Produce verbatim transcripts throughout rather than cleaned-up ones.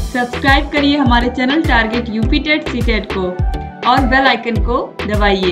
Subscribe करिए हमारे channel target UP TET C TET को और बेल आइकन को दबाइए।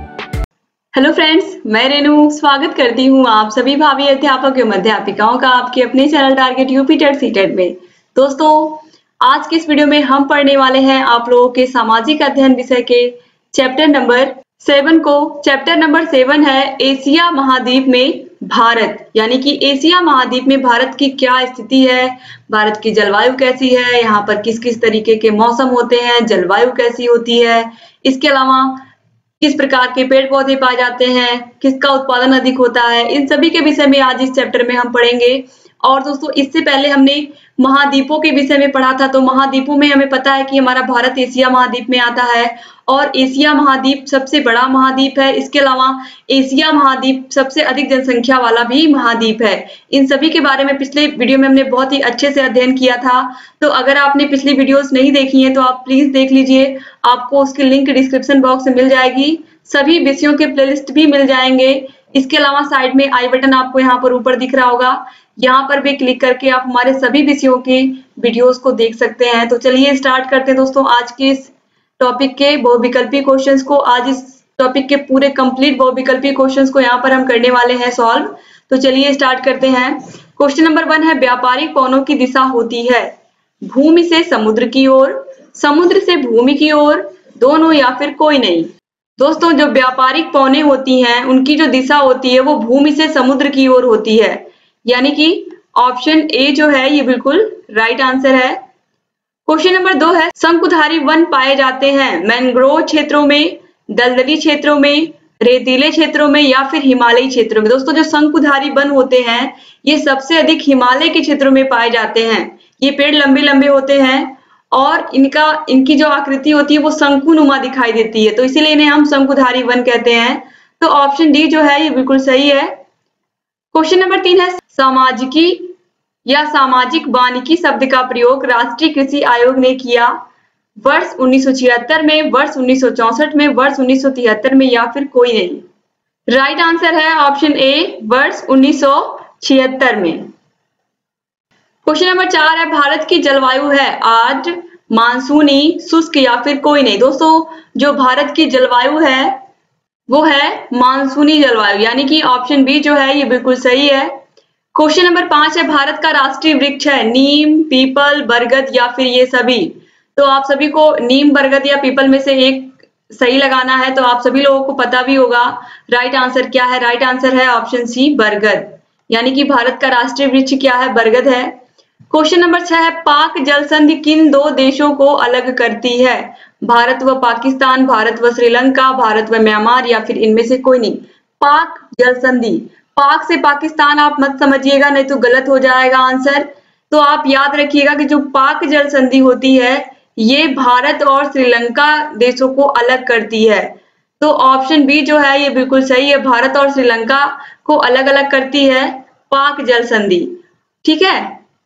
हेलो फ्रेंड्स, मैं रेनू स्वागत करती हूँ आप सभी भावी अध्यापक एवं अध्यापिकाओं का आपके अपने channel target UP TET C TET में। दोस्तों, आज के इस वीडियो में हम पढ़ने वाले हैं आप लोगों के सामाजिक अध्ययन विषय के चैप्टर नंबर सेवन को। चैप्टर नंबर सेवन है एशिया महाद्वीप में भारत, यानी कि एशिया महाद्वीप में भारत की क्या स्थिति है, भारत की जलवायु कैसी है, यहाँ पर किस किस तरीके के मौसम होते हैं, जलवायु कैसी होती है, इसके अलावा किस प्रकार के पेड़ पौधे पाए जाते हैं, किसका उत्पादन अधिक होता है, इन सभी के विषय में आज इस चैप्टर में हम पढ़ेंगे। और दोस्तों, इससे पहले हमने महाद्वीपों के विषय में पढ़ा था, तो महाद्वीपों में हमें पता है कि हमारा भारत एशिया महाद्वीप में आता है और एशिया महाद्वीप सबसे बड़ा महाद्वीप है। इसके अलावा एशिया महाद्वीप सबसे अधिक जनसंख्या वाला भी महाद्वीप है। इन सभी के बारे में पिछले वीडियो में हमने बहुत ही अच्छे से अध्ययन किया था, तो अगर आपने पिछली वीडियोस नहीं देखी हैं तो आप प्लीज देख लीजिए, आपको उसकी लिंक डिस्क्रिप्शन बॉक्स में मिल जाएगी। सभी विषयों के प्लेलिस्ट भी मिल जाएंगे। इसके अलावा साइड में आई बटन आपको यहाँ पर ऊपर दिख रहा होगा, यहाँ पर भी क्लिक करके आप हमारे सभी विषयों के वीडियोस को देख सकते हैं। तो चलिए स्टार्ट करते हैं दोस्तों आज के इस टॉपिक के बहुविकल्पी क्वेश्चंस को। आज इस टॉपिक के पूरे कंप्लीट बहुविकल्पी क्वेश्चंस को यहाँ पर हम करने वाले हैं सॉल्व। तो चलिए स्टार्ट करते हैं। क्वेश्चन नंबर वन है, व्यापारिक पवनों की दिशा होती है भूमि से समुद्र की ओर, समुद्र से भूमि की ओर, दोनों या फिर कोई नहीं। दोस्तों, जो व्यापारिक पवनें होती हैं उनकी जो दिशा होती है वो भूमि से समुद्र की ओर होती है, यानी कि ऑप्शन ए जो है ये बिल्कुल राइट आंसर है। क्वेश्चन नंबर दो है, शंकुधारी वन पाए जाते हैं मैंग्रोव क्षेत्रों में, दलदली क्षेत्रों में, रेतीले क्षेत्रों में या फिर हिमालयी क्षेत्रों में। दोस्तों, जो शंकुधारी वन होते हैं ये सबसे अधिक हिमालय के क्षेत्रों में पाए जाते हैं। ये पेड़ लंबे लंबे होते हैं और इनका इनकी जो आकृति होती है वो शंकुनुमा दिखाई देती है, तो इसीलिए इन्हें हम शंकुधारी वन कहते हैं। तो ऑप्शन डी जो है ये बिल्कुल सही है। क्वेश्चन नंबर तीन है, सामाजिकी या सामाजिक वानिकी शब्द का प्रयोग राष्ट्रीय कृषि आयोग ने किया वर्ष उन्नीस सौ छिहत्तर में, वर्ष उन्नीस सौ चौसठ में, वर्ष उन्नीस सौ तिहत्तर में या फिर कोई नहीं। राइट आंसर है ऑप्शन ए, वर्ष उन्नीस सौ छिहत्तर में। क्वेश्चन नंबर चार है, भारत की जलवायु है आर्द्र, मानसूनी, शुष्क या फिर कोई नहीं। दोस्तों, जो भारत की जलवायु है वो है मानसूनी जलवायु, यानी कि ऑप्शन बी जो है ये बिल्कुल सही है। क्वेश्चन नंबर पांच है, भारत का राष्ट्रीय वृक्ष है नीम, पीपल, बरगद या फिर ये सभी। तो आप सभी को नीम, बरगद या पीपल में से एक सही लगाना है, तो आप सभी लोगों को पता भी होगा राइट आंसर क्या है। राइट आंसर है ऑप्शन सी, बरगद, यानी कि भारत का राष्ट्रीय वृक्ष क्या है, बरगद है। क्वेश्चन नंबर छह है, पाक जल संधि किन दो देशों को अलग करती है, भारत व पाकिस्तान, भारत व श्रीलंका, भारत व म्यांमार या फिर इनमें से कोई नहीं। पाक जल संधि, पाक से पाकिस्तान आप मत समझिएगा, नहीं तो गलत हो जाएगा आंसर। तो आप याद रखिएगा कि जो पाक जल संधि होती है ये भारत और श्रीलंका देशों को अलग करती है। तो ऑप्शन बी जो है ये बिल्कुल सही है, भारत और श्रीलंका को अलग अलग करती है पाक जल संधि। ठीक है।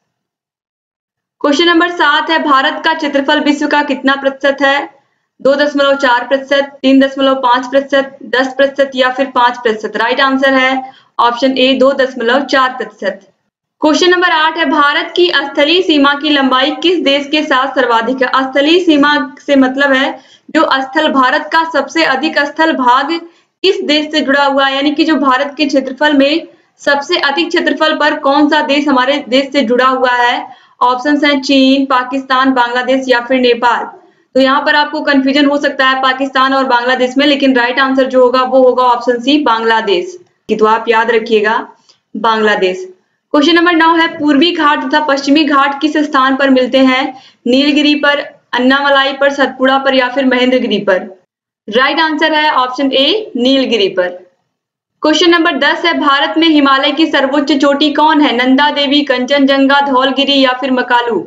क्वेश्चन नंबर सात है, भारत का क्षेत्रफल विश्व का कितना प्रतिशत है, दो दशमलव चार प्रतिशत, तीन दशमलव पांच प्रतिशत, दस प्रतिशत या फिर पांच प्रतिशत। राइट आंसर है ऑप्शन ए, दो दशमलव चार प्रतिशत। क्वेश्चन नंबर आठ है, भारत की स्थलीय सीमा की लंबाई किस देश के साथ सर्वाधिक है। स्थलीय सीमा से मतलब है जो स्थल, भारत का सबसे अधिक स्थल भाग किस देश से जुड़ा हुआ है, यानी कि जो भारत के क्षेत्रफल में सबसे अधिक क्षेत्रफल पर कौन सा देश हमारे देश से जुड़ा हुआ है। ऑप्शंस हैं चीन, पाकिस्तान, बांग्लादेश या फिर नेपाल। तो यहाँ पर आपको कंफ्यूजन हो सकता है पाकिस्तान और बांग्लादेश में, लेकिन राइट आंसर जो होगा वो होगा ऑप्शन सी, बांग्लादेश। तो आप याद रखिएगा बांग्लादेश। क्वेश्चन नंबर नौ है, पूर्वी घाट तथा पश्चिमी घाट किस स्थान पर मिलते हैं, नीलगिरी पर, अन्नामलाई पर, सतपुड़ा पर या फिर महेंद्रगिरी पर। राइट आंसर है ऑप्शन ए, नीलगिरी पर। क्वेश्चन नंबर दस है, भारत में हिमालय की सर्वोच्च चोटी कौन है, नंदा देवी, कंचनजंगा, धौलगिरी या फिर मकालू।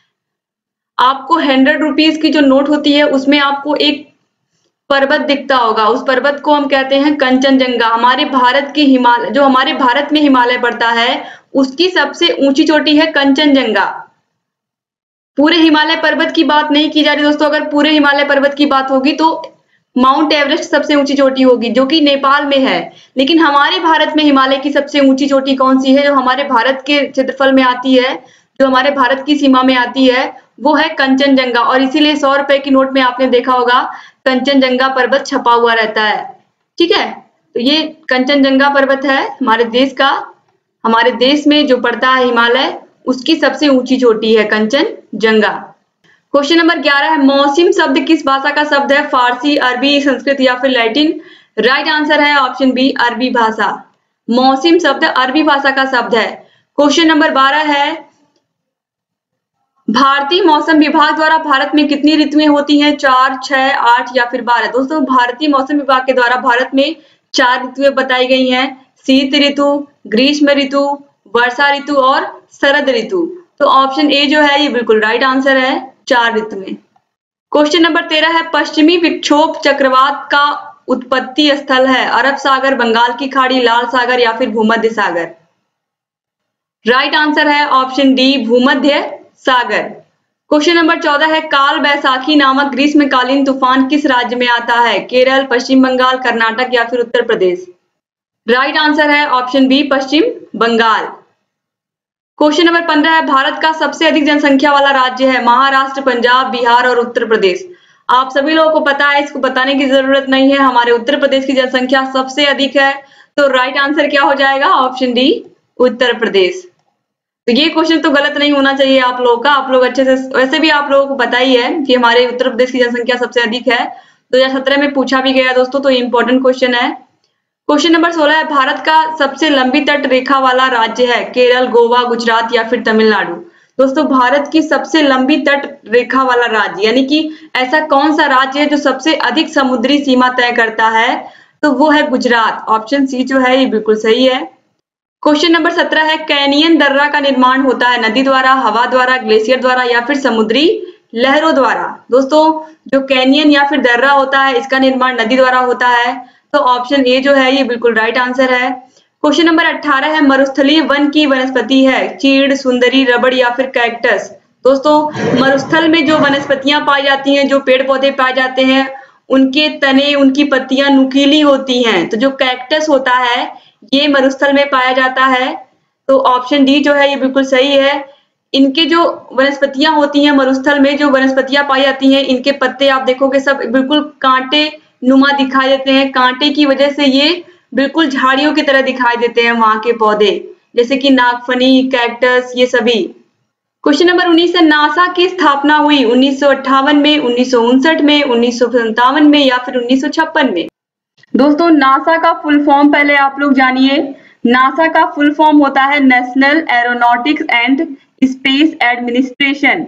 आपको हंड्रेड रुपीज की जो नोट होती है उसमें आपको एक पर्वत दिखता होगा, उस पर्वत को हम कहते हैं कंचनजंगा। हमारे भारत की हिमालय, जो हमारे भारत में हिमालय पड़ता है उसकी सबसे ऊंची चोटी है कंचनजंगा। पूरे हिमालय पर्वत की बात नहीं की जा रही दोस्तों, अगर पूरे हिमालय पर्वत की बात होगी तो माउंट एवरेस्ट सबसे ऊंची चोटी होगी जो कि नेपाल में है, लेकिन हमारे भारत में हिमालय की सबसे ऊंची चोटी कौन सी है, जो हमारे भारत के क्षेत्रफल में आती है, जो हमारे भारत की सीमा में आती है, वो है कंचनजंगा, और इसीलिए सौ रुपए की नोट में आपने देखा होगा कंचनजंगा पर्वत छपा हुआ रहता है। ठीक है, तो ये कंचनजंगा पर्वत है हमारे देश का, हमारे देश में जो पड़ता है हिमालय, उसकी सबसे ऊंची चोटी है कंचनजंगा। क्वेश्चन नंबर ग्यारह है, मौसम शब्द किस भाषा का शब्द है? फारसी, अरबी, संस्कृत या फिर लैटिन? राइट आंसर है ऑप्शन बी, अरबी भाषा। मौसम शब्द अरबी भाषा का शब्द है। क्वेश्चन नंबर बारह है, भारतीय मौसम विभाग द्वारा भारत में कितनी ऋतुएं होती हैं? चार, छह, आठ या फिर बारह? दोस्तों भारतीय मौसम विभाग के द्वारा भारत में चार ऋतुएं बताई गई हैं, शीत ऋतु, ग्रीष्म ऋतु, वर्षा ऋतु और शरद ऋतु। तो ऑप्शन ए जो है ये बिल्कुल राइट आंसर है, चार ऋतुएं। क्वेश्चन नंबर तेरह है, पश्चिमी विक्षोभ चक्रवात का उत्पत्ति स्थल है? अरब सागर, बंगाल की खाड़ी, लाल सागर या फिर भूमध्य सागर? राइट आंसर है ऑप्शन डी, भूमध्य सागर। क्वेश्चन नंबर चौदह है, काल बैसाखी नामक ग्रीष्मकालीन तूफान किस राज्य में आता है? केरल, पश्चिम बंगाल, कर्नाटक या फिर उत्तर प्रदेश? राइट आंसर है option B, Paschim Bengal. Question number पंद्रह है, भारत का सबसे अधिक जनसंख्या वाला राज्य है? महाराष्ट्र, पंजाब, बिहार और उत्तर प्रदेश? आप सभी लोगों को पता है, इसको बताने की जरूरत नहीं है, हमारे उत्तर प्रदेश की जनसंख्या सबसे अधिक है। तो राइट आंसर क्या हो जाएगा? Option D, Uttar Pradesh. तो ये क्वेश्चन तो गलत नहीं होना चाहिए आप लोगों का, आप लोग अच्छे से, वैसे भी आप लोगों को पता ही है कि हमारे उत्तर प्रदेश की जनसंख्या सबसे अधिक है, दो हजार सत्रह में पूछा भी गया दोस्तों, तो इंपॉर्टेंट क्वेश्चन है। क्वेश्चन नंबर सोलह है, भारत का सबसे लंबी तट रेखा वाला राज्य है? केरल, गोवा, गुजरात या फिर तमिलनाडु? दोस्तों भारत की सबसे लंबी तट रेखा वाला राज्य, यानी कि ऐसा कौन सा राज्य है जो सबसे अधिक समुद्री सीमा तय करता है? तो वो है गुजरात। ऑप्शन सी जो है ये बिल्कुल सही है। क्वेश्चन नंबर सत्रह है, कैनियन दर्रा का निर्माण होता है नदी द्वारा, हवा द्वारा, ग्लेशियर द्वारा या फिर समुद्री लहरों द्वारा? दोस्तों जो कैनियन या फिर दर्रा होता है, इसका निर्माण नदी द्वारा होता है। तो ऑप्शन ए जो है ये बिल्कुल राइट आंसर है। क्वेश्चन नंबर अठारह है, मरुस्थलीय वन की वनस्पति है? चीड़, सुंदरी, रबड़ या फिर कैक्टस? दोस्तों मरुस्थल में जो वनस्पतियां पाई जाती हैं, जो पेड़ पौधे पाए जाते हैं, उनके तने, उनकी पत्तियां नुकीली होती हैं। तो जो कैक्टस होता है ये मरुस्थल में पाया जाता है। तो ऑप्शन डी जो है ये बिल्कुल सही है। इनके जो वनस्पतियां होती हैं, मरुस्थल में जो वनस्पतियां पाई जाती हैं, इनके पत्ते आप देखोगे सब बिल्कुल कांटे नुमा दिखाई देते हैं। कांटे की वजह से ये बिल्कुल झाड़ियों की तरह दिखाई देते हैं वहां के पौधे, जैसे कि नागफनी, कैक्टस, ये सभी। क्वेश्चन नंबर उन्नीस है, नासा की स्थापना हुई उन्नीस सौ अट्ठावन में, उन्नीस सौ उनसठ में, उन्नीस सौ संतावन में या फिर उन्नीस सौ छप्पन में? दोस्तों नासा का फुल फॉर्म पहले आप लोग जानिए। नासा का फुल फॉर्म होता है National Aeronautics and Space Administration,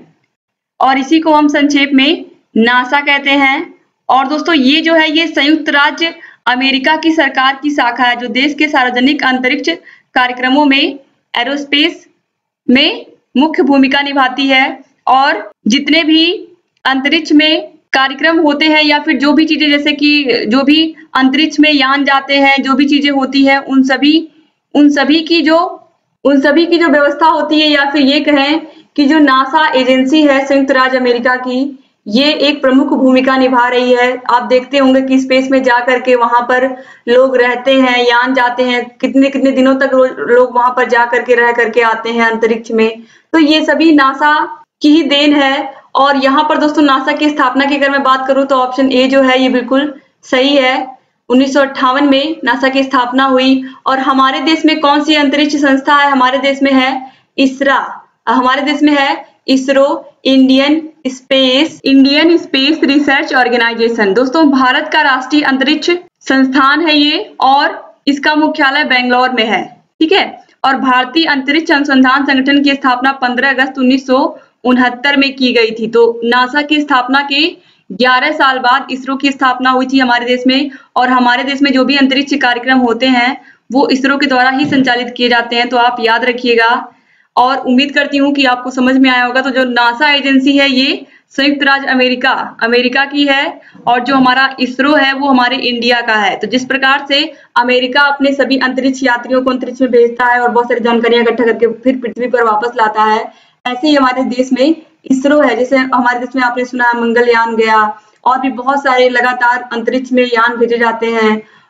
और इसी को हम संक्षेप में नासा कहते हैं। और दोस्तों ये जो है ये संयुक्त राज्य अमेरिका की सरकार की शाखा है, जो देश के सार्वजनिक अंतरिक्ष कार्यक्रमों में एरोस्पेस में मुख्य भूमिका निभाती है। और जितने भी अंतरिक्ष में कार्यक्रम होते हैं या फिर जो भी चीजें, जैसे कि जो भी अंतरिक्ष में यान जाते हैं, जो भी चीजें होती है, उन सभी उन सभी की जो उन सभी की जो व्यवस्था होती है, या फिर ये कहें कि जो नासा एजेंसी है संयुक्त राज्य अमेरिका की, ये एक प्रमुख भूमिका निभा रही है। आप देखते होंगे कि स्पेस में जा करके वहां पर लोग रहते हैं, यान जाते हैं, कितने कितने दिनों तक लोग वहां पर जा करके रह करके आते हैं अंतरिक्ष में। तो ये सभी नासा की ही देन है। और यहाँ पर दोस्तों नासा की स्थापना की अगर मैं बात करूं तो ऑप्शन ए जो है ये बिल्कुल सही है। उन्नीस सौ अट्ठावन में नासा की स्थापना हुई। और हमारे देश में कौन सी अंतरिक्ष संस्था है? हमारे देश में है इसरा। हमारे देश में है ISRO, Indian Space Indian Space Research Organisation. दोस्तों भारत का राष्ट्रीय अंतरिक्ष संस्थान है ये, और इसका मुख्यालय बेंगलोर में है। ठीक है। और भारतीय अंतरिक्ष अनुसंधान संगठन की स्थापना पंद्रह अगस्त उन्नीस सौ उनहत्तर में की गई थी। तो नासा की स्थापना के ग्यारह साल बाद इसरो की स्थापना हुई थी हमारे देश में। और हमारे देश में जो भी अंतरिक्ष कार्यक्रम होते हैं वो इसरो के द्वारा ही संचालित किए जाते हैं, तो आप याद रखिएगा। और उम्मीद करती हूँ कि आपको समझ में आया होगा। तो जो नासा एजेंसी है ये संयुक्त राज्य अमेरिका अमेरिका की है, और जो हमारा इसरो है वो हमारे इंडिया का है। तो जिस प्रकार से अमेरिका अपने सभी अंतरिक्ष यात्रियों को अंतरिक्ष में भेजता है और बहुत सारी जानकारियां इकट्ठा करके फिर पृथ्वी पर वापस लाता है, ऐसे ही हमारे देश में इसरो है। जैसे हमारे देश में आपने सुना है मंगलयान गया, और भी बहुत सारे लगातार अंतरिक्ष में यान भेजे जाते हैं।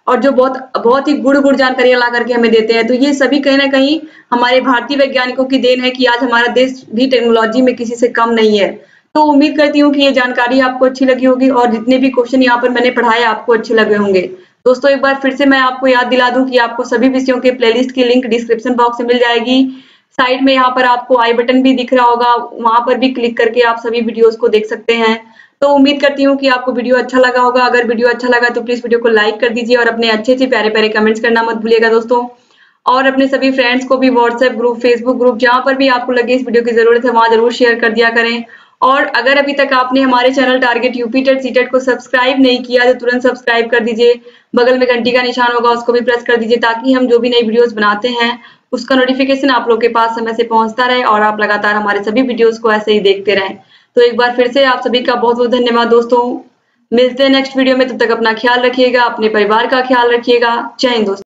और जो बहुत बहुत ही गुड़ गुड़ जानकारियां ला करके हमें देते हैं। तो ये सभी कहीं ना कहीं हमारे भारतीय वैज्ञानिकों की देन है कि आज हमारा देश भी टेक्नोलॉजी में किसी से कम नहीं है। तो उम्मीद करती हूँ कि ये जानकारी आपको अच्छी लगी होगी और जितने भी क्वेश्चन यहाँ पर मैंने पढ़ाए आपको अच्छे लगे होंगे। दोस्तों एक बार फिर से मैं आपको याद दिला दूं कि आपको सभी विषयों के प्लेलिस्ट की लिंक डिस्क्रिप्शन बॉक्स में मिल जाएगी। साइड में यहाँ पर आपको आई बटन भी दिख रहा होगा, वहां पर भी क्लिक करके आप सभी वीडियोस को देख सकते हैं। तो उम्मीद करती हूँ कि आपको वीडियो अच्छा लगा होगा। अगर वीडियो अच्छा लगा तो प्लीज वीडियो को लाइक कर दीजिए और अपने अच्छे अच्छे प्यारे प्यारे कमेंट्स करना मत भूलिएगा दोस्तों। और अपने सभी फ्रेंड्स को भी व्हाट्सएप ग्रुप, फेसबुक ग्रुप, जहां पर भी आपको लगे इस वीडियो की जरूरत है वहां जरूर शेयर कर दिया करें। और अगर अभी तक आपने हमारे channel target UP TET CTET को सब्सक्राइब नहीं किया तो तुरंत सब्सक्राइब कर दीजिए। बगल में घंटी का निशान होगा उसको भी प्रेस कर दीजिए ताकि हम जो भी नई वीडियोस बनाते हैं उसका नोटिफिकेशन आप लोग के पास समय से पहुंचता रहे और आप लगातार हमारे सभी वीडियोस को ऐसे ही देखते रहें। तो एक बार फिर से आप सभी का बहुत बहुत धन्यवाद दोस्तों। मिलते हैं नेक्स्ट वीडियो में, तब तक अपना ख्याल रखिएगा, अपने परिवार का ख्याल रखिएगा। जय हिंद दोस्तों।